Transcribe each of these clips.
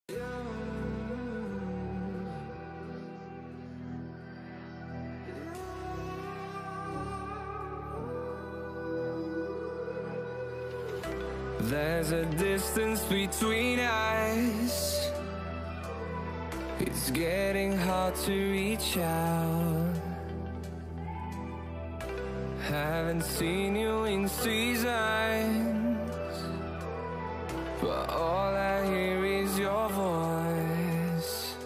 There's a distance between us. It's getting hard to reach out. Haven't seen you in seasons, but all I hear is your voice.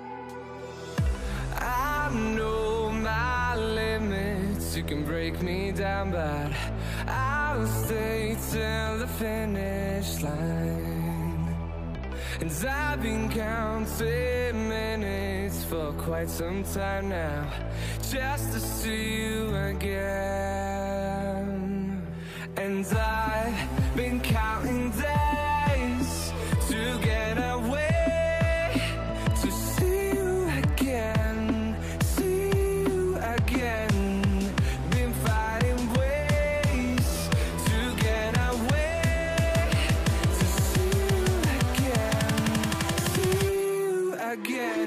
I know my limits, you can break me down, but I'll stay till the finish line. And I've been counting minutes for quite some time now, just to see you again. And I've been counting days to get away, to see you again, see you again. Been finding ways to get away, to see you again, see you again.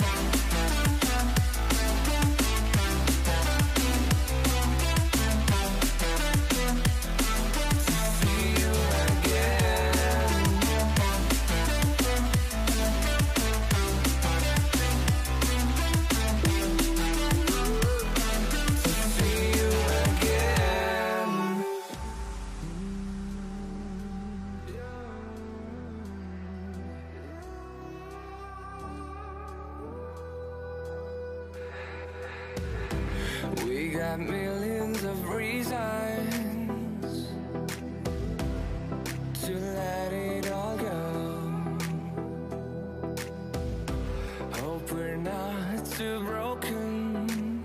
We got millions of reasons to let it all go. Hope we're not too broken.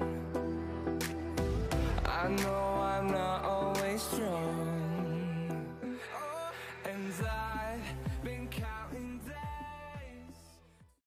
I know I'm not always strong, and